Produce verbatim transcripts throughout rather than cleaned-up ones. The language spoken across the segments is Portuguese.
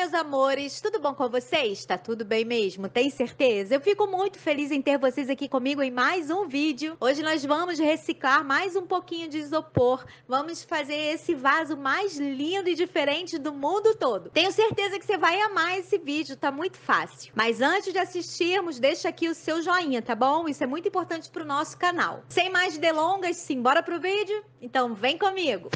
meus amores, tudo bom com vocês? Tá tudo bem mesmo? Tem certeza? Eu fico muito feliz em ter vocês aqui comigo em mais um vídeo. Hoje nós vamos reciclar mais um pouquinho de isopor. Vamos fazer esse vaso mais lindo e diferente do mundo todo. Tenho certeza que você vai amar esse vídeo, tá muito fácil. Mas antes de assistirmos, deixa aqui o seu joinha, tá bom? Isso é muito importante pro nosso canal. Sem mais delongas, simbora pro vídeo? Então vem comigo!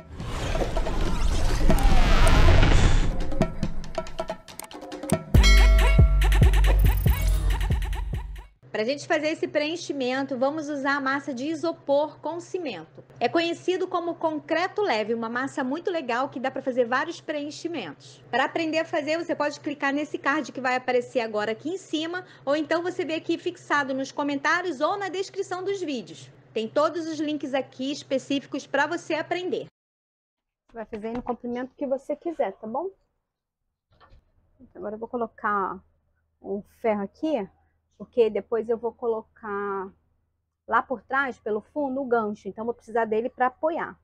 Para a gente fazer esse preenchimento, vamos usar a massa de isopor com cimento. É conhecido como concreto leve, uma massa muito legal que dá para fazer vários preenchimentos. Para aprender a fazer, você pode clicar nesse card que vai aparecer agora aqui em cima, ou então você vê aqui fixado nos comentários ou na descrição dos vídeos. Tem todos os links aqui específicos para você aprender. Você vai fazer no comprimento que você quiser, tá bom? Agora eu vou colocar um ferro aqui, porque depois eu vou colocar lá por trás, pelo fundo, o gancho. Então, vou precisar dele para apoiar.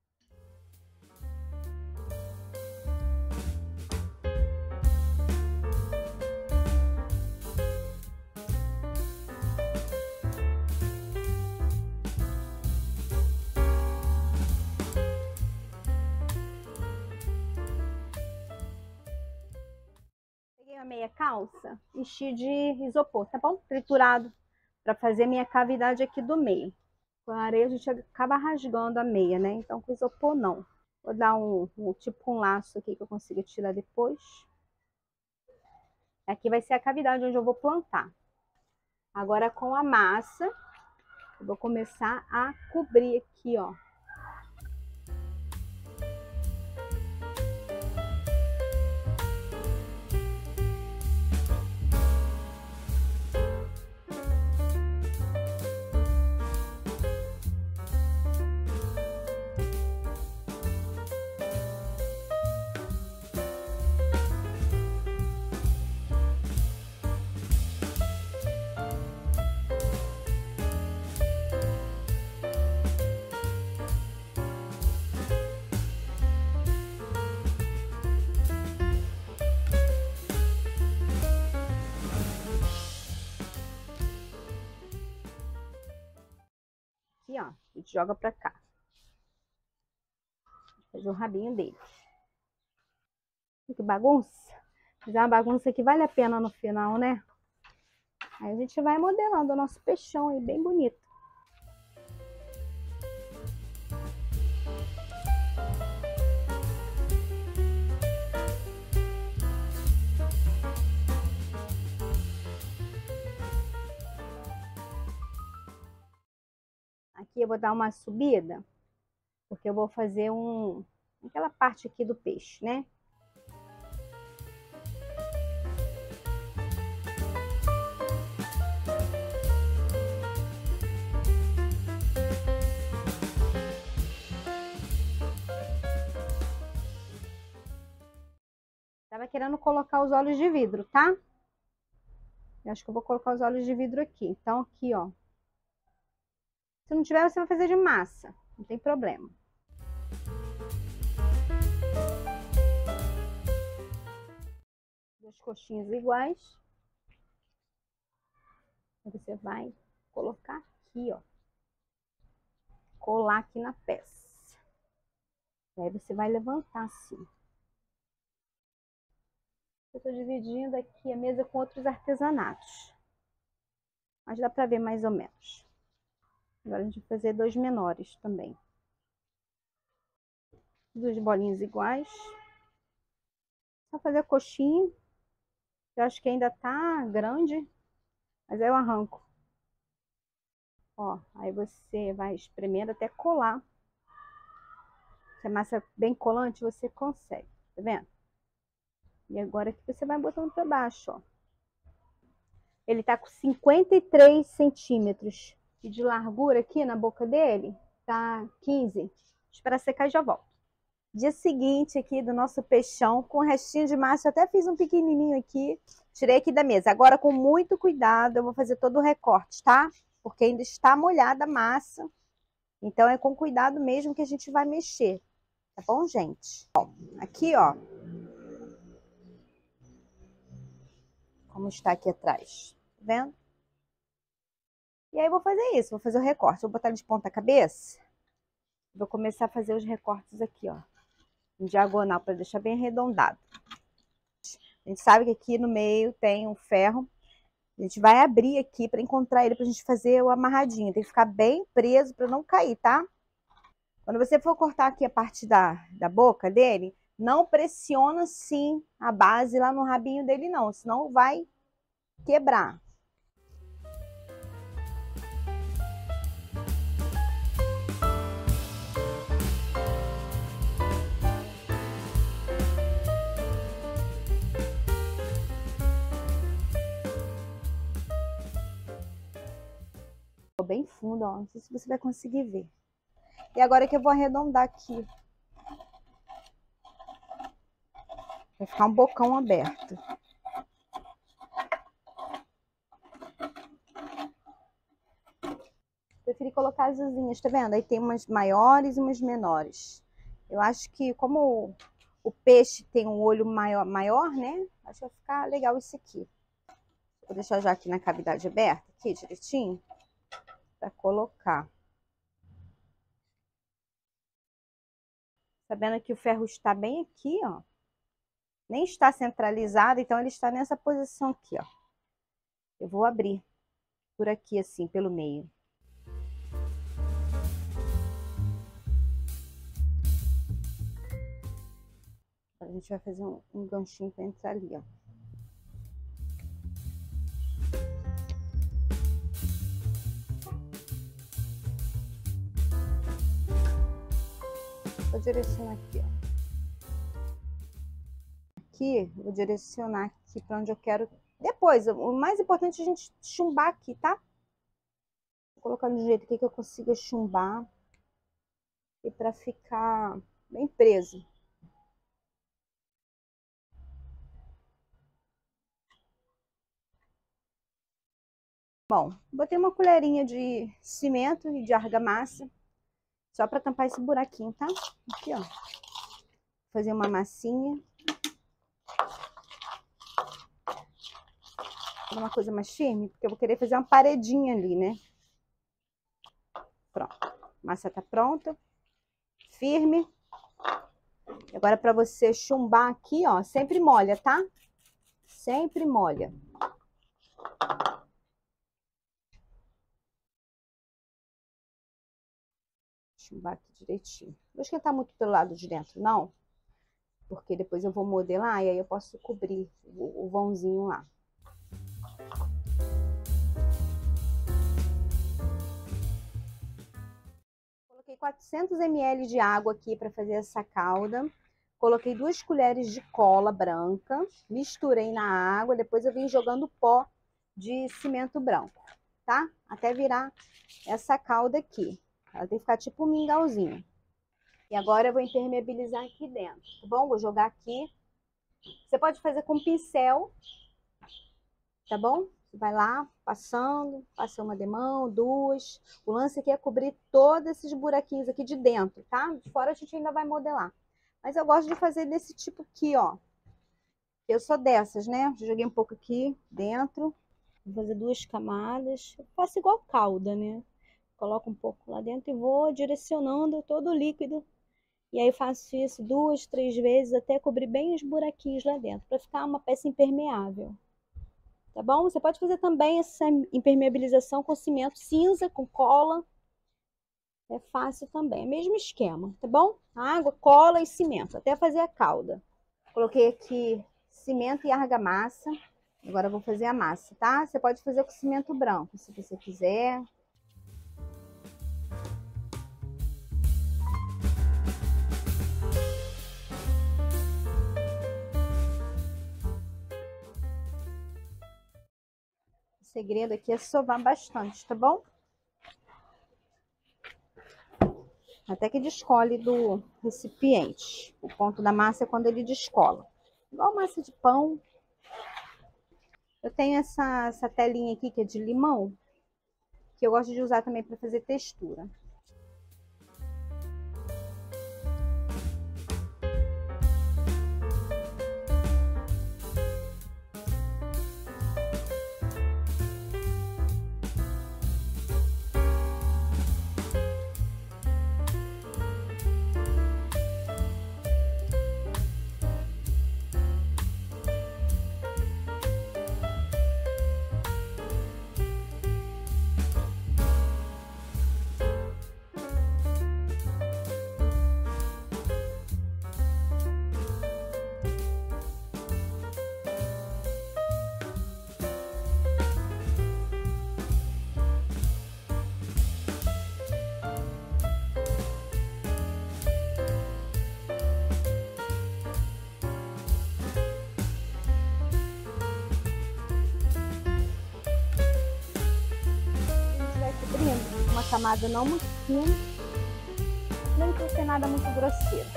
A meia calça, enchi de isopor, tá bom? Triturado, para fazer minha cavidade aqui do meio. Com a areia a gente acaba rasgando a meia, né? Então com isopor não. Vou dar um, um tipo um laço aqui que eu consiga tirar depois. Aqui vai ser a cavidade onde eu vou plantar. Agora com a massa, eu vou começar a cobrir aqui, ó. Aqui, ó, a gente joga pra cá. Fazer o rabinho dele. Que bagunça. Fazer uma bagunça que vale a pena no final, né? Aí a gente vai modelando o nosso peixão aí, bem bonito. Aqui eu vou dar uma subida, porque eu vou fazer um, aquela parte aqui do peixe, né? Tava querendo colocar os olhos de vidro, tá? Eu acho que eu vou colocar os olhos de vidro aqui. Então, aqui, ó. Se não tiver, você vai fazer de massa. Não tem problema. Duas coxinhas iguais. Você vai colocar aqui, ó. Colar aqui na peça. E aí você vai levantar assim. Eu tô dividindo aqui a mesa com outros artesanatos. Mas dá pra ver mais ou menos. Agora a gente vai fazer dois menores também. Duas bolinhas iguais. Só fazer a coxinha. Eu acho que ainda tá grande, mas aí eu arranco. Ó, aí você vai espremendo até colar. Se a massa é bem colante, você consegue, tá vendo? E agora aqui você vai botando pra baixo, ó. Ele tá com cinquenta e três centímetros. E de largura aqui na boca dele, tá quinze. Espera secar e já volto. Dia seguinte aqui do nosso peixão, com restinho de massa, eu até fiz um pequenininho aqui, tirei aqui da mesa. Agora com muito cuidado, eu vou fazer todo o recorte, tá? Porque ainda está molhada a massa, então é com cuidado mesmo que a gente vai mexer, tá bom, gente? Ó, aqui, ó, como está aqui atrás. Tá vendo? E aí eu vou fazer isso, vou fazer o recorte. Vou botar ele de ponta cabeça. Vou começar a fazer os recortes aqui, ó. Em diagonal, para deixar bem arredondado. A gente sabe que aqui no meio tem um ferro. A gente vai abrir aqui para encontrar ele, pra gente fazer o amarradinho. Tem que ficar bem preso para não cair, tá? Quando você for cortar aqui a parte da, da boca dele, não pressiona sim a base lá no rabinho dele não, senão vai quebrar. Ficou bem fundo, ó, não sei se você vai conseguir ver. E agora que eu vou arredondar aqui. Vai ficar um bocão aberto. Preferi colocar as asinhas, tá vendo? Aí tem umas maiores e umas menores. Eu acho que como o peixe tem um olho maior, maior, né? Acho que vai ficar legal isso aqui. Vou deixar já aqui na cavidade aberta, aqui direitinho, pra colocar. Sabendo que o ferro está bem aqui, ó. Nem está centralizado, então ele está nessa posição aqui, ó. Eu vou abrir por aqui, assim, pelo meio. A gente vai fazer um, um ganchinho para entrar ali, ó. Vou direcionar aqui, ó. Aqui, vou direcionar aqui para onde eu quero. Depois, o mais importante é a gente chumbar aqui, tá? Vou colocar do jeito aqui que eu consiga chumbar. E para ficar bem preso. Bom, botei uma colherinha de cimento e de argamassa. Só para tampar esse buraquinho, tá? Aqui, ó. Vou fazer uma massinha. Uma coisa mais firme, porque eu vou querer fazer uma paredinha ali, né? Pronto. A massa tá pronta. Firme. Agora, para você chumbar aqui, ó, sempre molha, tá? Sempre molha. Chumbar aqui direitinho. Não vou esquentar muito pelo lado de dentro, não. Porque depois eu vou modelar e aí eu posso cobrir o, o vãozinho lá. Coloquei quatrocentos mililitros de água aqui para fazer essa calda. Coloquei duas colheres de cola branca, misturei na água, depois eu vim jogando pó de cimento branco, tá? Até virar essa calda aqui. Ela tem que ficar tipo um mingauzinho. E agora eu vou impermeabilizar aqui dentro, tá bom? Vou jogar aqui. Você pode fazer com pincel, tá bom? Você vai lá, passando, passa uma demão, duas. O lance aqui é cobrir todos esses buraquinhos aqui de dentro, tá? De fora a gente ainda vai modelar. Mas eu gosto de fazer desse tipo aqui, ó. Eu sou dessas, né? Joguei um pouco aqui dentro. Vou fazer duas camadas. Eu faço igual calda, né? Coloco um pouco lá dentro e vou direcionando todo o líquido. E aí faço isso duas, três vezes até cobrir bem os buraquinhos lá dentro, para ficar uma peça impermeável. Tá bom? Você pode fazer também essa impermeabilização com cimento cinza, com cola. É fácil também, é o mesmo esquema, tá bom? Água, cola e cimento, até fazer a calda. Coloquei aqui cimento e argamassa. Agora eu vou fazer a massa, tá? Você pode fazer com cimento branco, se você quiser. O segredo aqui é sovar bastante, tá bom? Até que descole do recipiente. O ponto da massa é quando ele descola. Igual massa de pão. Eu tenho essa, essa telinha aqui que é de limão, que eu gosto de usar também para fazer textura. camada não muito fina, nem por ser nada muito grosseiro.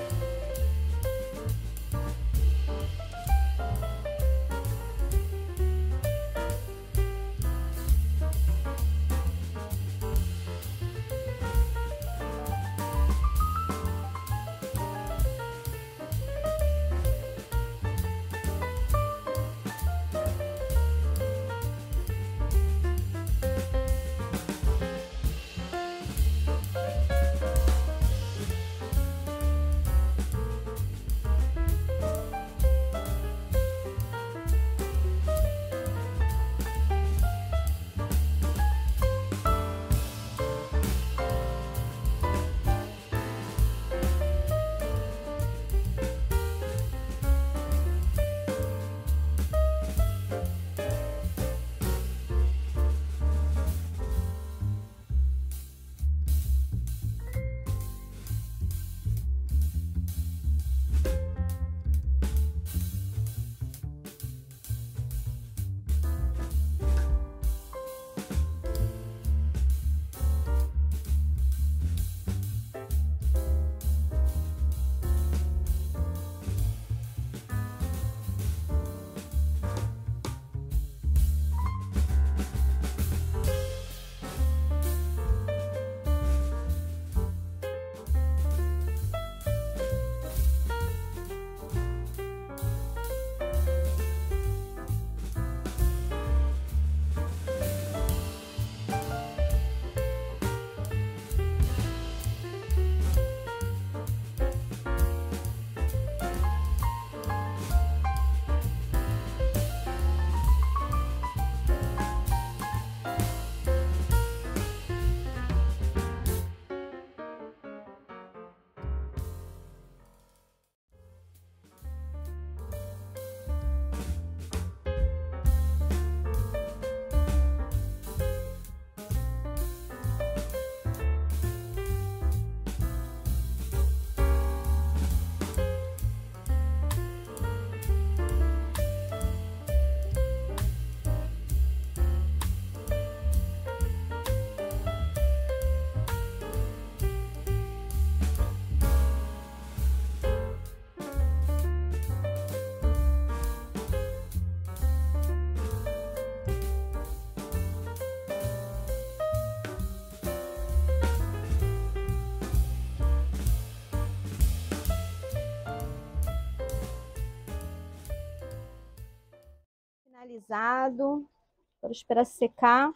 Finalizado. Agora esperar secar.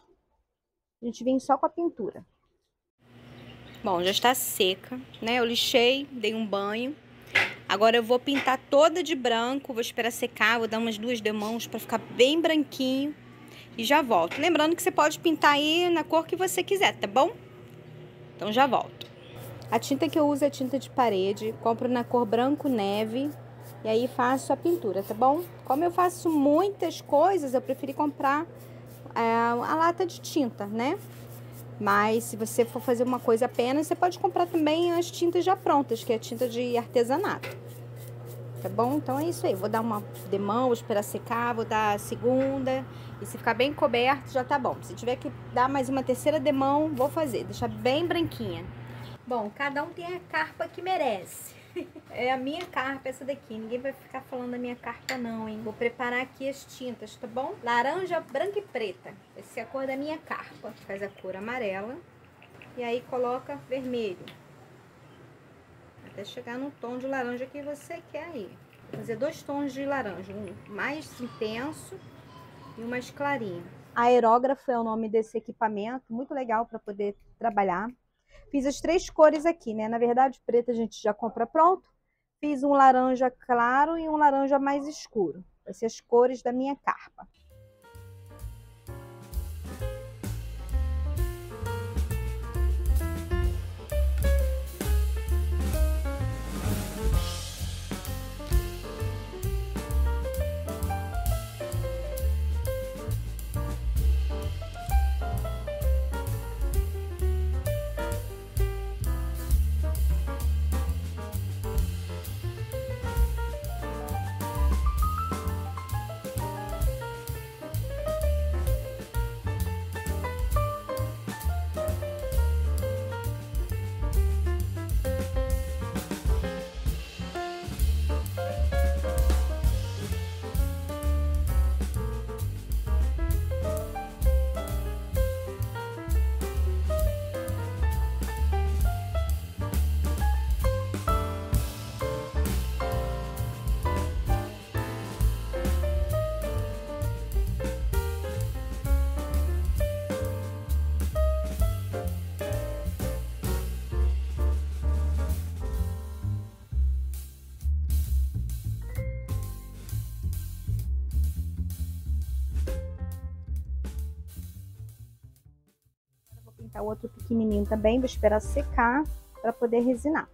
A gente vem só com a pintura. Bom, já está seca, né? Eu lixei, dei um banho. Agora eu vou pintar toda de branco. Vou esperar secar, vou dar umas duas demãos para ficar bem branquinho. E já volto. Lembrando que você pode pintar aí na cor que você quiser, tá bom? Então já volto. A tinta que eu uso é tinta de parede. Compro na cor branco neve. E aí faço a pintura, tá bom? Como eu faço muitas coisas, eu preferi comprar é, a lata de tinta, né? Mas se você for fazer uma coisa apenas, você pode comprar também as tintas já prontas, que é a tinta de artesanato. Tá bom? Então é isso aí. Vou dar uma demão, vou esperar secar, vou dar a segunda. E se ficar bem coberto, já tá bom. Se tiver que dar mais uma terceira demão, vou fazer. Deixar bem branquinha. Bom, cada um tem a carpa que merece. É a minha carpa essa daqui. Ninguém vai ficar falando da minha carpa não, hein? Vou preparar aqui as tintas, tá bom? Laranja, branca e preta. Essa é a cor da minha carpa. Faz a cor amarela. E aí coloca vermelho. Até chegar no tom de laranja que você quer aí. Vou fazer dois tons de laranja. Um mais intenso e um mais clarinho. Aerógrafo é o nome desse equipamento. Muito legal para poder trabalhar. Fiz as três cores aqui, né? Na verdade, preto a gente já compra pronto. Fiz um laranja claro e um laranja mais escuro. Vai ser as cores da minha carpa. colocar outro pequenininho também, vou esperar secar para poder resinar.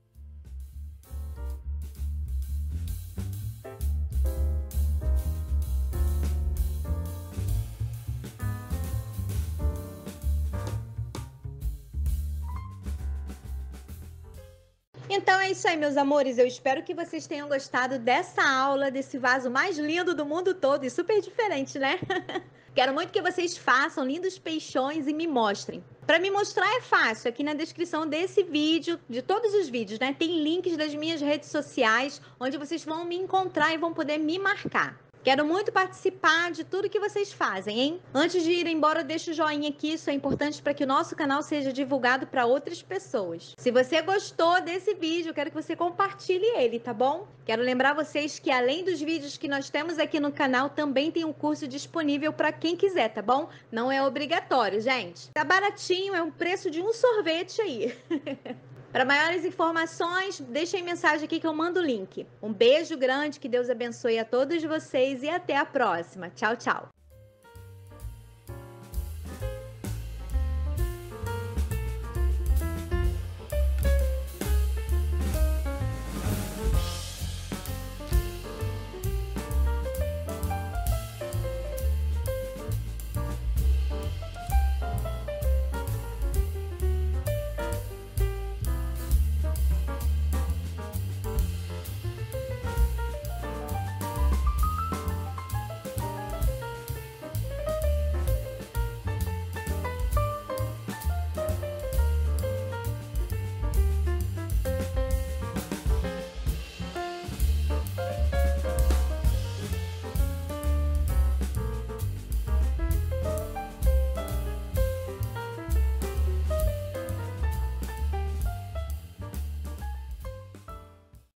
Então é isso aí, meus amores. Eu espero que vocês tenham gostado dessa aula, desse vaso mais lindo do mundo todo e super diferente, né? Quero muito que vocês façam lindos peixões e me mostrem. Para me mostrar é fácil, aqui na descrição desse vídeo, de todos os vídeos, né? Tem links das minhas redes sociais, onde vocês vão me encontrar e vão poder me marcar. Quero muito participar de tudo que vocês fazem, hein? Antes de ir embora, deixa o joinha aqui, isso é importante para que o nosso canal seja divulgado para outras pessoas. Se você gostou desse vídeo, eu quero que você compartilhe ele, tá bom? Quero lembrar vocês que além dos vídeos que nós temos aqui no canal, também tem um curso disponível para quem quiser, tá bom? Não é obrigatório, gente. Tá baratinho, é o preço de um sorvete aí. Para maiores informações, deixem mensagem aqui que eu mando o link. Um beijo grande, que Deus abençoe a todos vocês e até a próxima. Tchau, tchau.